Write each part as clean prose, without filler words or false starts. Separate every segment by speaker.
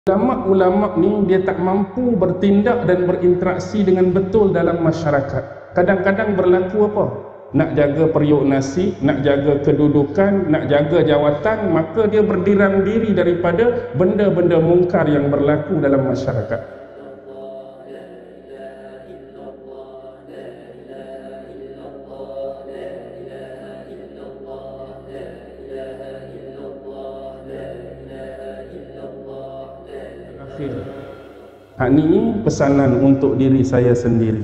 Speaker 1: Ulama-ulama ni dia tak mampu bertindak dan berinteraksi dengan betul dalam masyarakat. Kadang-kadang berlaku apa? Nak jaga periuk nasi, nak jaga kedudukan, nak jaga jawatan, maka dia berdiam diri daripada benda-benda mungkar yang berlaku dalam masyarakat. Ini pesanan untuk diri saya sendiri.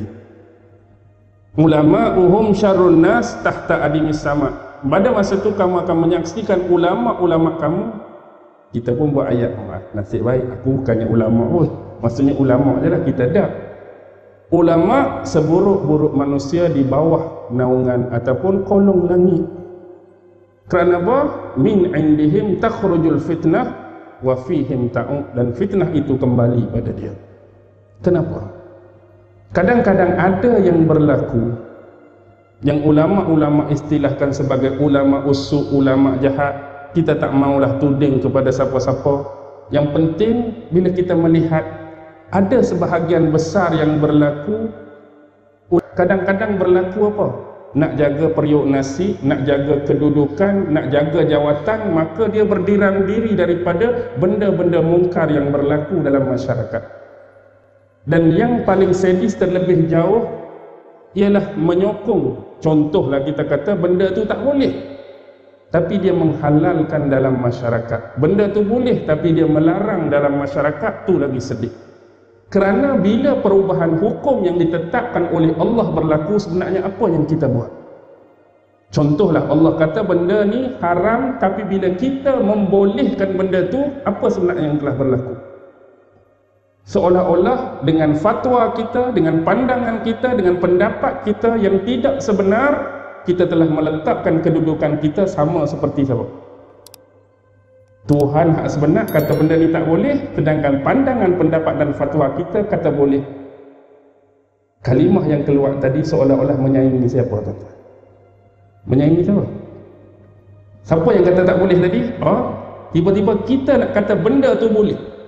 Speaker 1: Ulama'uhum syarrun nas tahta adimis sama. Pada masa itu kamu akan menyaksikan ulama-ulama kamu. Kita pun buat ayat, nasib baik aku bukannya ulama pun. Maksudnya ulama je lah, kita dah. Ulama seburuk-buruk manusia di bawah naungan ataupun kolong langit. Kerana apa? Min indihim takhrujul fitnah wa fihim ta'ud, dan fitnah itu kembali pada dia. Kenapa? Kadang-kadang ada yang berlaku yang ulama-ulama istilahkan sebagai ulama usuk, ulama jahat. Kita tak maulah tuding kepada siapa-siapa. Yang penting bila kita melihat ada sebahagian besar yang berlaku, kadang-kadang berlaku apa? Nak jaga periuk nasi, nak jaga kedudukan, nak jaga jawatan, maka dia berdiam diri daripada benda-benda mungkar yang berlaku dalam masyarakat. Dan yang paling sadis terlebih jauh ialah menyokong. Contohlah kita kata benda tu tak boleh, tapi dia menghalalkan dalam masyarakat. Benda tu boleh tapi dia melarang dalam masyarakat, tu lagi sedih. Kerana bila perubahan hukum yang ditetapkan oleh Allah berlaku, sebenarnya apa yang kita buat? Contohlah Allah kata benda ni haram, tapi bila kita membolehkan benda tu, apa sebenarnya yang telah berlaku? Seolah-olah dengan fatwa kita, dengan pandangan kita, dengan pendapat kita yang tidak sebenar, kita telah meletakkan kedudukan kita sama seperti siapa? Tuhan hak sebenar kata benda ni tak boleh, sedangkan pandangan, pendapat dan fatwa kita kata boleh. Kalimah yang keluar tadi seolah-olah menyaingi siapa, tuan-tuan? Menyaingi siapa? Siapa yang kata tak boleh tadi? Tiba-tiba kita nak kata benda tu boleh.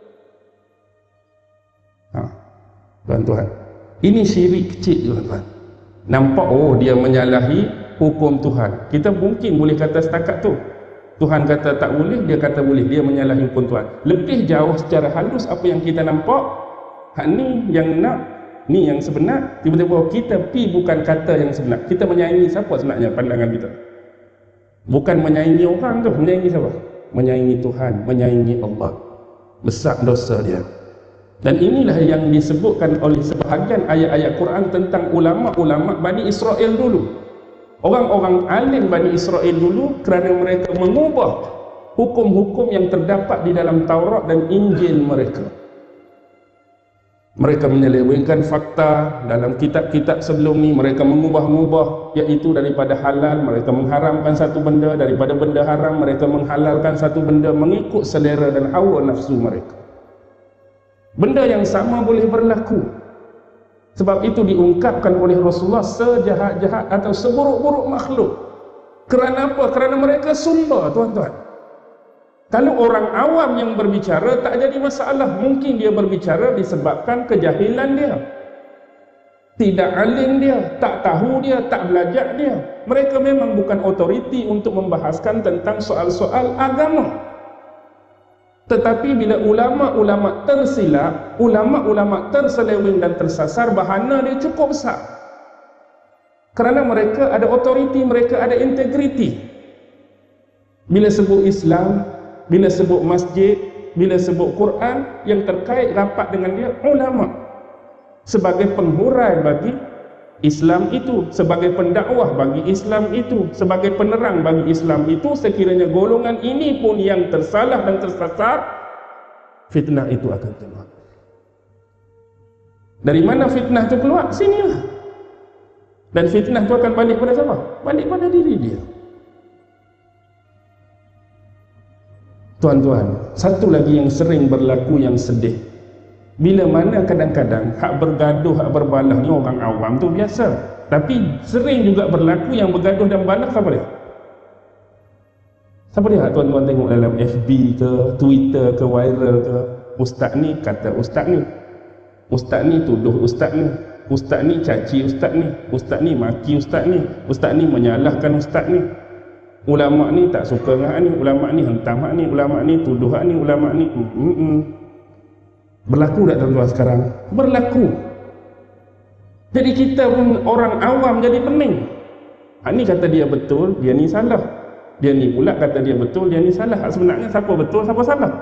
Speaker 1: Tuan-tuan, ini syirik kecil, tuan-tuan. Nampak dia menyalahi hukum Tuhan. Kita mungkin boleh kata setakat tu. Tuhan kata tak boleh, dia kata boleh, dia menyalahi hukum Tuhan. Lebih jauh secara halus apa yang kita nampak, hak ni yang nak, ni yang sebenar, tiba-tiba kita pi bukan kata yang sebenar. Kita menyaingi siapa sebenarnya pandangan kita? Bukan menyaingi orang tu, menyaingi siapa? Menyaingi Tuhan, menyaingi Allah. Besar dosa dia. Dan inilah yang disebutkan oleh sebahagian ayat-ayat Quran tentang ulama-ulama Bani Israel dulu. Orang-orang alim Bani Israel dulu, kerana mereka mengubah hukum-hukum yang terdapat di dalam Taurat dan Injil mereka. Mereka menyelewengkan fakta dalam kitab-kitab sebelum ni. Mereka mengubah-ubah, iaitu daripada halal mereka mengharamkan satu benda, daripada benda haram mereka menghalalkan satu benda, mengikut selera dan hawa nafsu mereka. Benda yang sama boleh berlaku. Sebab itu diungkapkan oleh Rasulullah sejahat-jahat atau seburuk-buruk makhluk. Kerana apa? Kerana mereka sumber, tuan-tuan. Kalau orang awam yang berbicara tak jadi masalah. Mungkin dia berbicara disebabkan kejahilan dia, tidak alim dia, tak tahu dia, tak belajar dia. Mereka memang bukan otoriti untuk membahaskan tentang soal-soal agama. Tetapi bila ulama-ulama tersilap, ulama-ulama terseleweng dan tersasar, bahana dia cukup besar. Kerana mereka ada otoriti, mereka ada integriti. Bila sebut Islam, bila sebut masjid, bila sebut Quran, yang terkait rapat dengan dia ulama. Sebagai penghurai bagi Islam itu, sebagai pendakwah bagi Islam itu, sebagai penerang bagi Islam itu, sekiranya golongan ini pun yang tersalah dan tersasar, fitnah itu akan keluar. Dari mana fitnah itu keluar? Sinilah. Dan fitnah itu akan balik pada siapa? Balik pada diri dia. Tuan-tuan, satu lagi yang sering berlaku yang sedih. Bila mana kadang-kadang hak bergaduh, hak berbalah ni orang awam tu biasa. Tapi sering juga berlaku yang bergaduh dan balah, siapa dia? Siapa dia tuan-tuan tengok dalam FB ke, Twitter ke, viral ke? ustaz ni kata ustaz ni tuduh ustaz ni caci ustaz ni maki ustaz ni menyalahkan ustaz ni, ulama ni tak suka dengan ni, ulama ni hentam ni, ulama ni tuduh ni, ulama ni berlaku tak tuan-tuan sekarang? Berlaku. Jadi kita pun orang awam jadi pening. Ni kata dia betul, dia ni salah. Dia ni pula kata dia betul, dia ni salah. Sebenarnya siapa betul, siapa salah?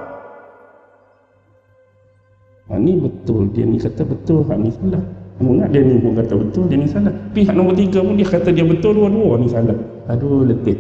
Speaker 1: Ni betul, dia ni kata betul, ni salah. Ingat dia ni pun kata betul, dia ni salah. Pihak nombor 3 pun dia kata dia betul, dua-dua ni salah. Aduh, letih.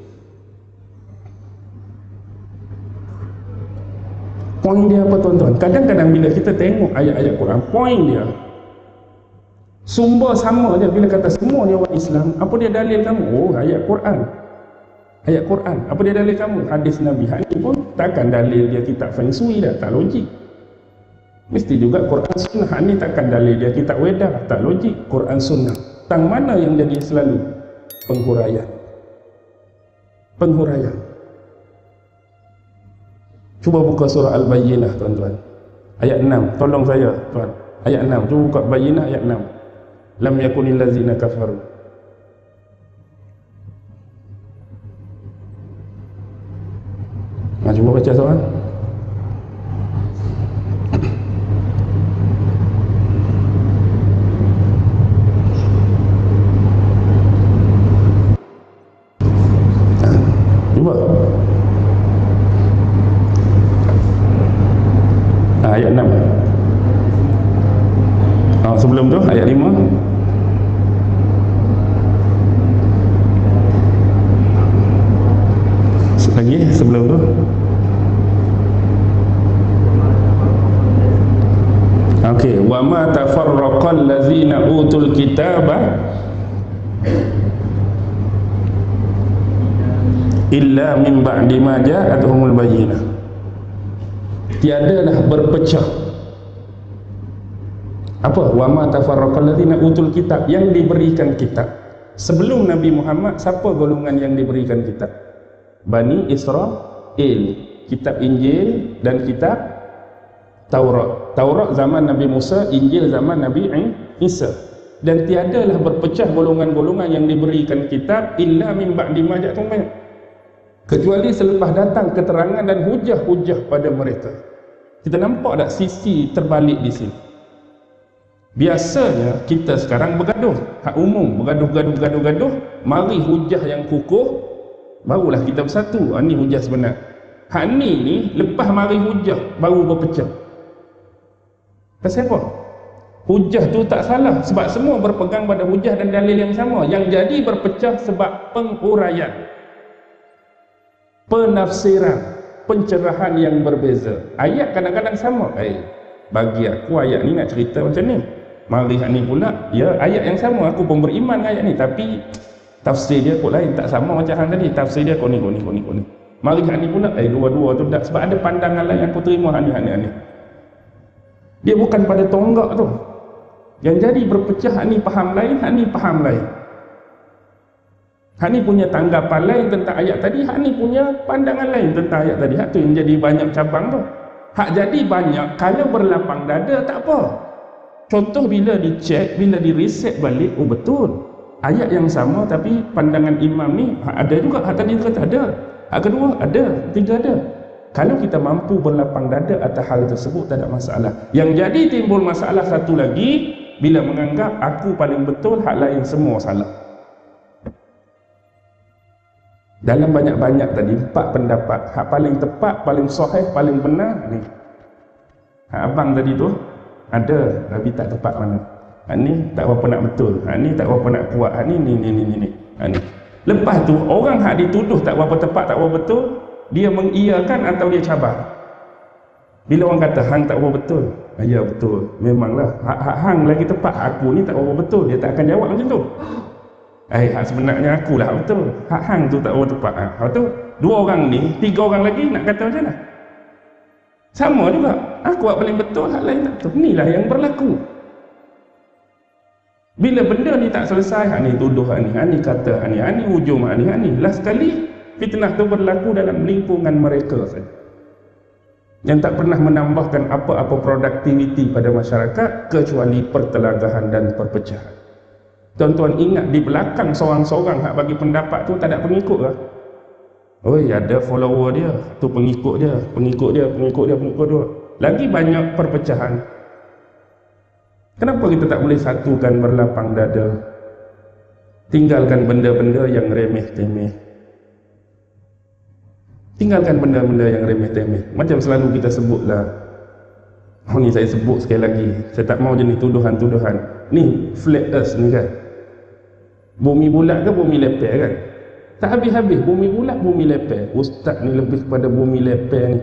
Speaker 1: Poin dia apa tuan-tuan? Kadang-kadang bila kita tengok ayat-ayat Quran, poin dia sumber sama je. Bila kata semua ni orang Islam, apa dia dalil kamu? Oh, ayat Quran. Ayat Quran. Apa dia dalil kamu? Hadis Nabi. Hak ni pun takkan dalil dia kitab Feng Shui dah, tak logik. Mesti juga Quran Sunnah. Hak ni takkan dalil dia kitab Wedah, tak logik. Quran Sunnah. Tang mana yang jadi selalu? Penghuraian. Penghuraian. Cuba buka surah Al-Bayyinah tuan-tuan. Ayat 6. Tolong saya tuan. Ayat 6. Cuba buka Bayyinah ayat 6. Lam yakunil ladzina kafaru. Cuba baca soal. Cuba. Ayat 6. Sebelum tu ayat 5. Lagi sebelum tu. Okey, wa ma tafarraqal ladzina utul kitaba illa min ba'di ma ja'atuhumul bayyinah. Tiadalah berpecah. Apa? Wa ma tafarraqal ladzina utul kitab, yang diberikan kitab. Sebelum Nabi Muhammad, siapa golongan yang diberikan kitab? Bani Israel, kitab Injil dan kitab Taurat. Taurat zaman Nabi Musa, Injil zaman Nabi Isa. Dan tiadalah berpecah golongan-golongan yang diberikan kitab illa min ba'di ma ja'atuhum, kecuali selepas datang keterangan dan hujah-hujah pada mereka. Kita nampak tak sisi terbalik di sini? Biasanya kita sekarang bergaduh, hak umum, bergaduh, mari hujah yang kukuh, barulah kita bersatu. Ini hujah sebenar. Hak ni lepas mari hujah baru berpecah. Pasal apa? Hujah tu tak salah, sebab semua berpegang pada hujah dan dalil yang sama. Yang jadi berpecah sebab penguraian, penafsiran, pencerahan yang berbeza. Ayat kadang-kadang sama. Bagi aku ayat ni nak cerita macam ni, mari hak ni pula, ya ayat yang sama, aku pun beriman dengan ayat ni, tapi tafsir dia kok lain, tak sama macam hang tadi. Tafsir dia kok ni. Mari hak ni pula, dua-dua tu tak, sebab ada pandangan lain yang aku terima hak ni. Dia bukan pada tonggak tu. Yang jadi berpecah, hak ni faham lain, hak ni faham lain. Hak ni punya tanggapan lain tentang ayat tadi, hak ni punya pandangan lain tentang ayat tadi. Hak tu yang jadi banyak cabang tu. Hak jadi banyak, kalau berlapang dada tak apa. Contoh bila dicek, bila direset balik, oh betul, ayat yang sama tapi pandangan imam ni ada juga. Hak tadi kata ada, hak kedua ada, tiga ada. Kalau kita mampu berlapang dada atas hal tersebut, tak ada masalah. Yang jadi timbul masalah satu lagi, bila menganggap aku paling betul, hak lain semua salah. Dalam banyak-banyak tadi, 4 pendapat, hak paling tepat, paling sahih, paling benar ni, hak abang tadi tu ada, tapi tak tepat mana. Hak ni tak berapa nak betul, hak ni tak berapa nak kuat, hak ni hak ni. Lepas tu orang hak dituduh tak berapa tepat, tak berapa betul, dia mengiyakan atau dia cabar. Bila orang kata hang tak berapa betul, ya betul, memanglah hak hang lagi tepat, aku ni tak berapa betul, dia tak akan jawab macam tu. Hak sebenarnya akulah betul, hak hang tu tak berapa tepat. Hak tu dua orang ni, 3 orang lagi nak kata macam mana? Sama juga, aku hak paling betul, hak lain tak betul. Inilah yang berlaku. Bila benda ni tak selesai, hak ni tuduh hak ni kata hak ni hujum hak ni. Last sekali fitnah tu berlaku dalam lingkungan mereka saja. yang tak pernah menambahkan apa-apa produktiviti pada masyarakat kecuali pertelagahan dan perpecahan. Tuan-tuan ingat di belakang seorang-seorang hak bagi pendapat tu tak ada pengikut lah. Oi, ada follower dia, tu pengikut dia, pengikut dia, pengikut dia, pengikut dia. Lagi banyak perpecahan. Kenapa kita tak boleh satukan berlapang dada? Tinggalkan benda-benda yang remeh-temeh. Tinggalkan benda-benda yang remeh-temeh. Macam selalu kita sebutlah. Oh ni saya sebut sekali lagi. Saya tak mau jenis tuduhan-tuduhan. Ni flat earth ni kan. Bumi bulat ke bumi lepek kan? Tak habis-habis bumi bulat, bumi lepek. Ustaz ni lebih kepada bumi lepek ni.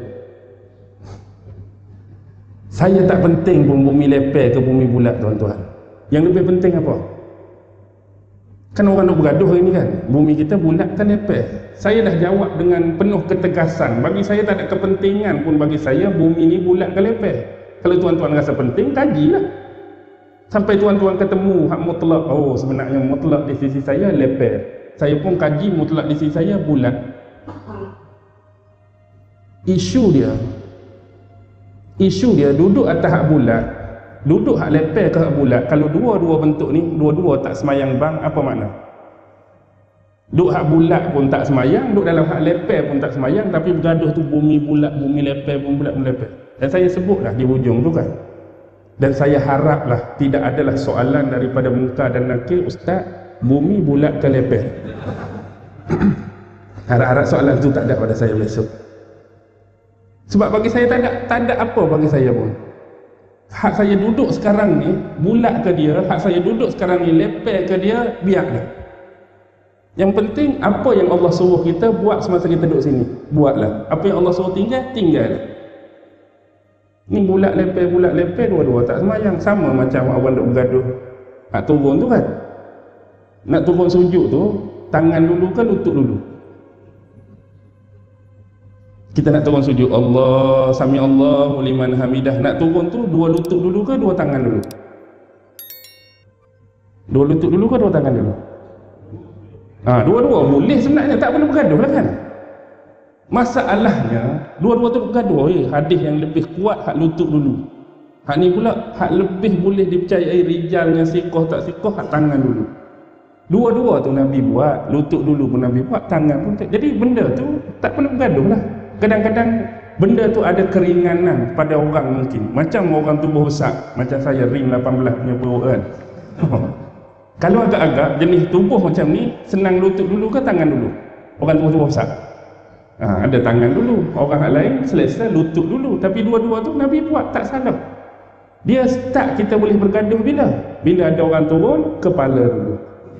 Speaker 1: Saya tak penting pun bumi lepek ke bumi bulat tuan-tuan. Yang lebih penting apa? Kan orang nak bergaduh hari ni kan, bumi kita bulat kan lepek. Saya dah jawab dengan penuh ketegasan. Bagi saya tak ada kepentingan pun bagi saya bumi ni bulat ke lepek. Kalau tuan-tuan rasa penting, kajilah. Sampai tuan-tuan ketemu hak mutlak. Oh, sebenarnya mutlak di sisi saya lepek. Saya pun kaji mutlak di sisi saya bulat. Isu dia duduk atas hak bulat, duduk hak lepek ke hak bulat. Kalau dua-dua bentuk ni, dua-dua tak semayang bang, apa makna? Duduk hak bulat pun tak semayang, duduk dalam hak lepek pun tak semayang, tapi bergaduh tu bumi bulat, bumi lepek, bumi bulat, bumi lepek. Dan saya sebutlah di hujung tu kan. Dan saya haraplah tidak adalah soalan daripada muka dan nakil, Ustaz, bumi bulat ke lepek? Harap-harap soalan tu tak ada pada saya besok. Sebab bagi saya tak ada apa bagi saya pun. Hak saya duduk sekarang ni bulat ke dia, hak saya duduk sekarang ni lepek ke dia, biarlah. Yang penting apa yang Allah suruh kita buat semasa kita duduk sini, buatlah. Apa yang Allah suruh tinggal. Ni bulat lepek dua-dua tak semayang. Sama macam orang duk bergaduh hak turun tu kan. Nak turun sujud tu, tangan dulu ke lutut dulu? Kita nak turun sujud, Allah sami Allahu liman hamidah. Nak turun tu dua lutut dulu ke dua tangan dulu? Dua lutut dulu ke dua tangan dulu? Dua-dua boleh sebenarnya, tak perlu bergaduh lah kan. Masalahnya dua-dua tu bergaduh. Hadis yang lebih kuat hak lutut dulu. Hak ni pula hak lebih boleh dipercayai rijalnya sikoh tak sikoh, hak tangan dulu. Dua-dua tu Nabi buat, lutut dulu pun Nabi buat, tangan pun. Jadi benda tu tak perlu bergaduh lah. Kadang-kadang benda tu ada keringanan pada orang mungkin. Macam orang tubuh besar, macam saya ring 18 punya perut kan. Kalau agak-agak jenis tubuh macam ni, senang lutut dulu ke tangan dulu? Orang tubuh besar. Ada tangan dulu, orang lain selesa lutut dulu. Tapi dua-dua tu Nabi buat, tak salah. Dia start kita boleh bergaduh bila? Bila ada orang turun, kepala dulu.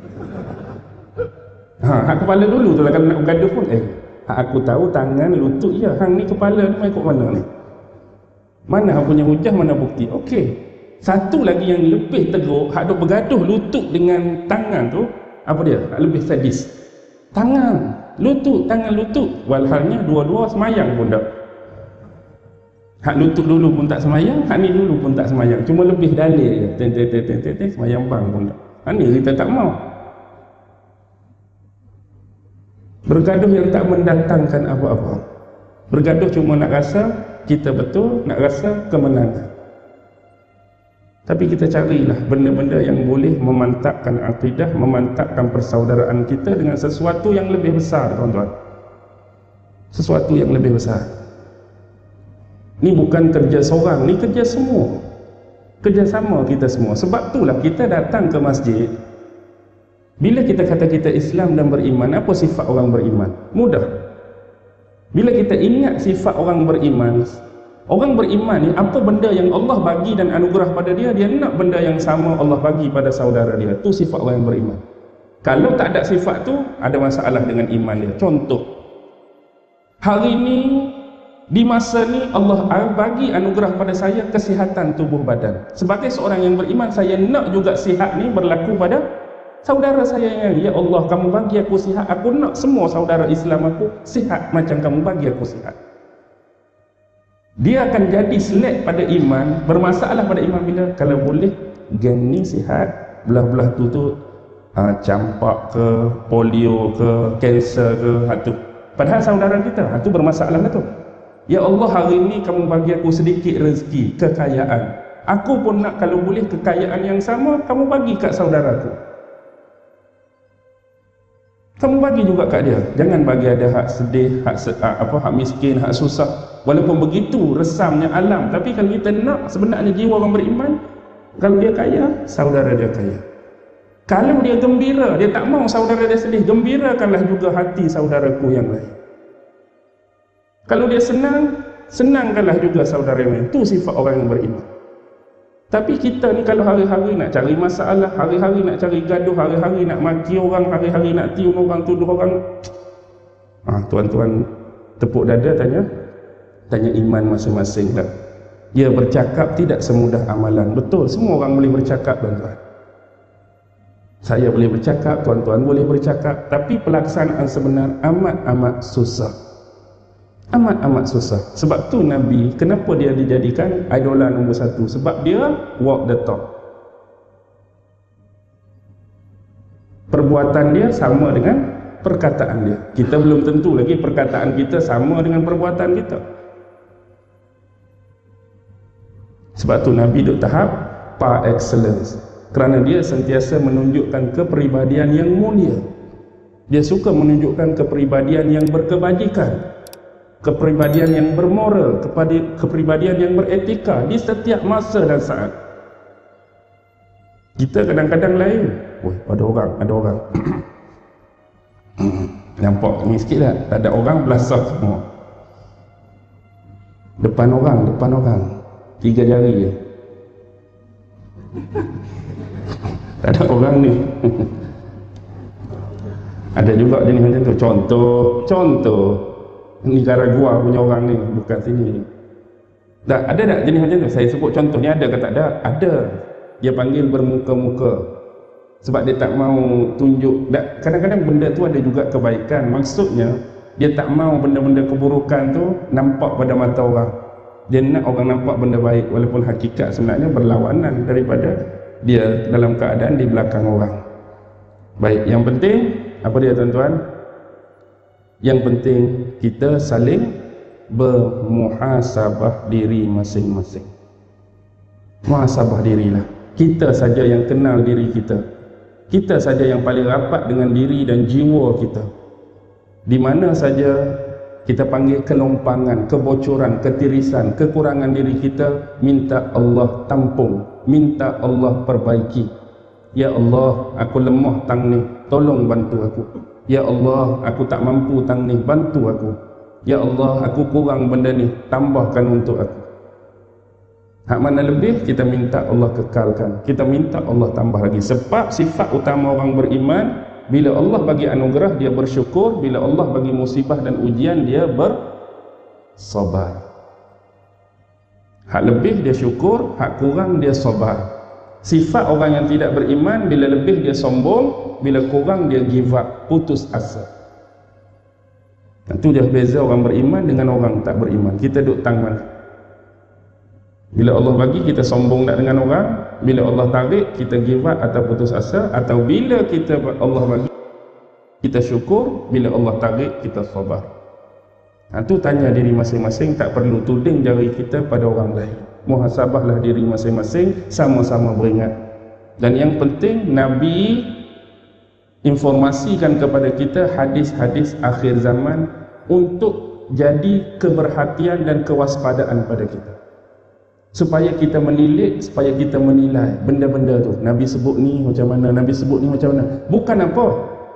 Speaker 1: Hak kepala dulu tu lah kalau nak bergaduh pun. Aku tahu tangan, lutut je. Hang ni kepala ni ikut mana ni? Mana hang punya hujah, mana bukti? Okey. Satu lagi yang lebih teruk, hak duk bergaduh lutut dengan tangan tu, apa dia? Hak lebih sadis. Tangan, lutut, tangan, lutut. Walhalnya dua-dua semayang pun tak. Hak lutut dulu pun tak semayang, hak ni dulu pun tak semayang. Cuma lebih dalil je. Semayang bang pun tak. Hak ni kita tak mau. Bergaduh yang tak mendatangkan apa-apa. Bergaduh cuma nak rasa kita betul, nak rasa kemenangan. Tapi kita carilah benda-benda yang boleh memantapkan akidah, memantapkan persaudaraan kita dengan sesuatu yang lebih besar, tuan-tuan. Sesuatu yang lebih besar. Ni bukan kerja seorang, ni kerja semua. Kerjasama kita semua. Sebab itulah kita datang ke masjid. Bila kita kata kita Islam dan beriman, apa sifat orang beriman? Mudah. Bila kita ingat sifat orang beriman ni apa benda yang Allah bagi dan anugerah pada dia, dia nak benda yang sama Allah bagi pada saudara dia. Itu sifat orang yang beriman. Kalau tak ada sifat tu, ada masalah dengan iman dia. Contoh, hari ni di masa ni Allah bagi anugerah pada saya kesihatan tubuh badan. Sebagai seorang yang beriman, saya nak juga sihat ni berlaku pada saudara saya yang, ya Allah, kamu bagi aku sihat, aku nak semua saudara Islam aku sihat macam kamu bagi aku sihat. Dia akan jadi selek pada iman, bermasalah pada iman bila kalau boleh geng ni sihat, belah-belah tu campak ke, polio ke, kanser ke, tu. Padahal saudara kita, tu bermasalah lah tu. Ya Allah, hari ini kamu bagi aku sedikit rezeki, kekayaan. Aku pun nak kalau boleh kekayaan yang sama kamu bagi kat saudaraku. Kamu bagi juga kat dia. Jangan bagi ada hak sedih, hak miskin, hak susah. Walaupun begitu resamnya alam, tapi kalau kita nak sebenarnya jiwa orang beriman, kalau dia kaya, saudara dia kaya. Kalau dia gembira, dia tak mau saudara dia sedih, gembirakanlah juga hati saudaraku yang lain. Kalau dia senang, senangkanlah juga saudara yang lain. Itu sifat orang yang beriman. Tapi kita ni kalau hari-hari nak cari masalah, hari-hari nak cari gaduh, hari-hari nak maki orang, hari-hari nak tiun orang, tuduh orang. Tuan-tuan tepuk dada tanya iman masing-masing dah. Dia bercakap tidak semudah amalan. Betul, semua orang boleh bercakap, tuan-tuan. Saya boleh bercakap, tuan-tuan boleh bercakap, tapi pelaksanaan sebenar amat-amat susah. Amat-amat susah. Sebab tu Nabi, kenapa dia dijadikan idola nombor satu? Sebab dia walk the talk. Perbuatan dia sama dengan perkataan dia. Kita belum tentu lagi perkataan kita sama dengan perbuatan kita. Sebab tu Nabi duk tahap par excellence. Kerana dia sentiasa menunjukkan kepribadian yang mulia. Dia suka menunjukkan kepribadian yang berkebajikan, kepribadian yang bermoral, kepribadian yang beretika di setiap masa dan saat. Kita kadang-kadang lain. Ada orang nampak ni sikit tak? Tak ada orang, belasah semua. Depan orang 3 jari je. Tak ada orang ni. Ada juga jenis macam tu. Contoh Nicaragua punya orang ni, bukan sini. Ada tak jenis macam tu? Saya sebut contoh ni, ada ke tak ada? Ada. Dia panggil bermuka-muka. Sebab dia tak mau tunjuk. Kadang-kadang benda tu ada juga kebaikan. Maksudnya dia tak mau benda-benda keburukan tu nampak pada mata orang. Dia nak orang nampak benda baik, walaupun hakikat sebenarnya berlawanan daripada dia dalam keadaan di belakang orang. Baik, yang penting apa dia, tuan-tuan? Yang penting kita saling bermuhasabah diri masing-masing. Muhasabah dirilah. Kita saja yang kenal diri kita. Kita saja yang paling rapat dengan diri dan jiwa kita. Di mana saja kita panggil kelompangan, kebocoran, ketirisan, kekurangan diri kita, minta Allah tampung, minta Allah perbaiki. Ya Allah, aku lemah tang ni, tolong bantu aku. Ya Allah, aku tak mampu tang ni, bantu aku. Ya Allah, aku kurang benda ni, tambahkan untuk aku. Hak mana lebih, kita minta Allah kekalkan, kita minta Allah tambah lagi. Sebab sifat utama orang beriman, bila Allah bagi anugerah dia bersyukur, bila Allah bagi musibah dan ujian dia bersabar. Hak lebih dia syukur, hak kurang dia sabar. Sifat orang yang tidak beriman, bila lebih dia sombong, bila kurang dia give up, putus asa. Itu dia beza orang beriman dengan orang tak beriman. Kita duduk tang mana? Bila Allah bagi kita sombong nak dengan orang, bila Allah tarik kita give up atau putus asa, atau bila kita Allah bagi kita syukur, bila Allah tarik kita sabar. Itu tanya diri masing-masing, tak perlu tuding jari kita pada orang lain. Muhasabahlah diri masing-masing, sama-sama beringat. Dan yang penting Nabi informasikan kepada kita hadis-hadis akhir zaman untuk jadi keberhatian dan kewaspadaan pada kita, supaya kita menilik, supaya kita menilai benda-benda tu. Nabi sebut ni macam mana, Nabi sebut ni macam mana. Bukan apa,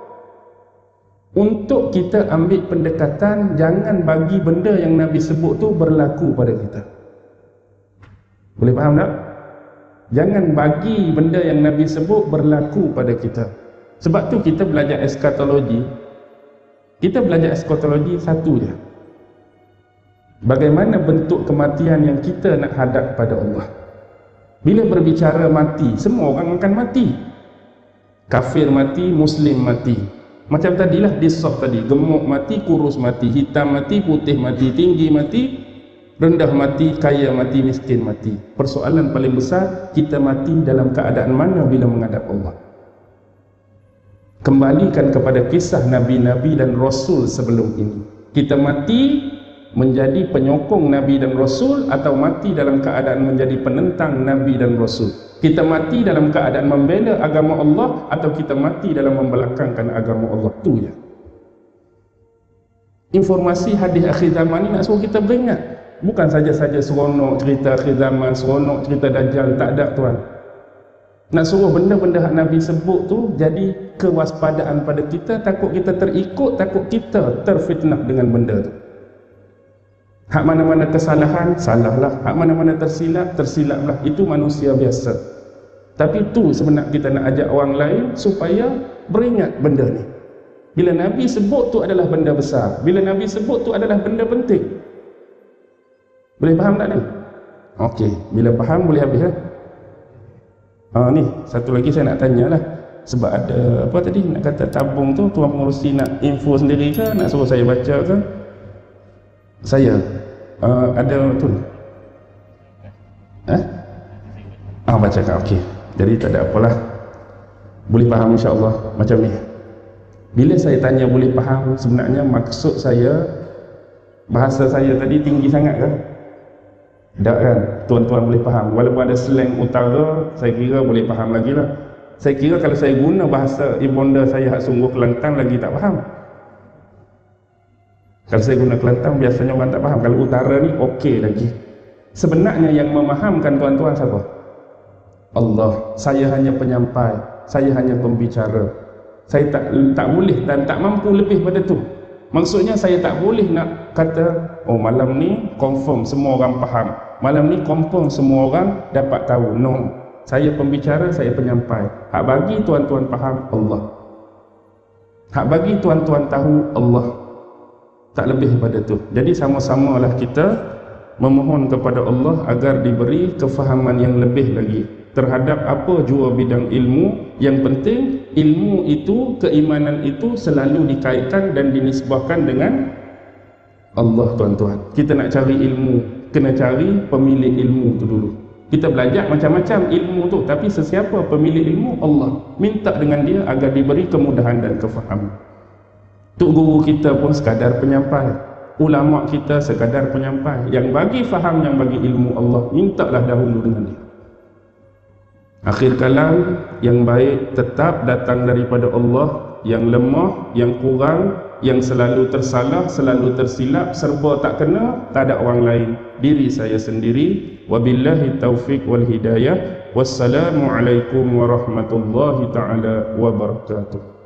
Speaker 1: untuk kita ambil pendekatan, jangan bagi benda yang Nabi sebut tu berlaku pada kita. Boleh faham tak? Jangan bagi benda yang Nabi sebut berlaku pada kita. Sebab tu kita belajar eskatologi. Kita belajar eskatologi satu je, bagaimana bentuk kematian yang kita nak hadap pada Allah. Bila berbicara mati, semua orang akan mati. Kafir mati, Muslim mati. Macam tadilah disah tadi, gemuk mati, kurus mati, hitam mati, putih mati, tinggi mati, rendah mati, kaya mati, miskin mati. Persoalan paling besar, kita mati dalam keadaan mana bila menghadap Allah. Kembalikan kepada kisah Nabi-Nabi dan Rasul sebelum ini. Kita mati menjadi penyokong Nabi dan Rasul atau mati dalam keadaan menjadi penentang Nabi dan Rasul. Kita mati dalam keadaan membela agama Allah atau kita mati dalam membelakangkan agama Allah. Itu ya. Informasi hadis akhir zaman ni nak suruh kita beringat. Bukan saja-saja seronok cerita akhir zaman, seronok cerita Dajjal, tak ada tuan. Nak suruh benda-benda yang Nabi sebut tu jadi kewaspadaan pada kita, takut kita terikut, takut kita terfitnah dengan benda tu. Hak mana-mana kesalahan, salahlah. Hak mana-mana tersilap, tersilaplah. Itu manusia biasa. Tapi tu sebenarnya kita nak ajak orang lain supaya beringat benda ni. Bila Nabi sebut tu adalah benda besar, bila Nabi sebut tu adalah benda penting. Boleh faham tak ni? Okey, bila faham boleh habis lah. Ni satu lagi saya nak tanyalah. Sebab ada apa tadi nak kata tabung tu, tuan pengurusi nak info sendiri ke, nak suruh saya baca ke? Saya ada tu. Baca kan? Okey. Jadi tak ada apalah. Boleh faham insya-Allah macam ni. Bila saya tanya boleh faham, sebenarnya maksud saya, bahasa saya tadi tinggi sangat kan? Tak kan? Tuan-tuan boleh faham. Walaupun ada slang utara, saya kira boleh faham lagi lah. Saya kira kalau saya guna bahasa ibunda saya hak sungguh Kelantan lagi tak faham. Kalau saya guna Kelantan biasanya orang tak faham. Kalau utara ni okey lagi. Sebenarnya yang memahamkan tuan-tuan siapa? Allah. Saya hanya penyampai, saya hanya pembicara. Saya tak boleh dan tak mampu lebih pada tu. Maksudnya saya tak boleh nak kata, oh malam ni confirm semua orang faham, malam ni confirm semua orang dapat tahu. No, saya pembicara, saya penyampai. Hak bagi tuan-tuan faham Allah, hak bagi tuan-tuan tahu Allah. Tak lebih pada tu. Jadi sama-samalah kita memohon kepada Allah agar diberi kefahaman yang lebih lagi terhadap apa jua bidang ilmu. Yang penting ilmu itu, keimanan itu selalu dikaitkan dan dinisbahkan dengan Allah tuan-tuan. Kita nak cari ilmu, kena cari pemilik ilmu tu dulu. Kita belajar macam-macam ilmu tu, tapi sesiapa pemilik ilmu? Allah. Minta dengan dia agar diberi kemudahan dan kefahaman. Tok guru kita pun sekadar penyampai, ulama kita sekadar penyampai. Yang bagi faham, yang bagi ilmu Allah, mintalah dahulu dengan dia. Akhir kalam yang baik tetap datang daripada Allah. Yang lemah, yang kurang, yang selalu tersalah, selalu tersilap, serba tak kena, tak ada orang lain, diri saya sendiri. Wabillahi taufiq wal hidayah. Wassalamualaikum warahmatullahi taala wabarakatuh.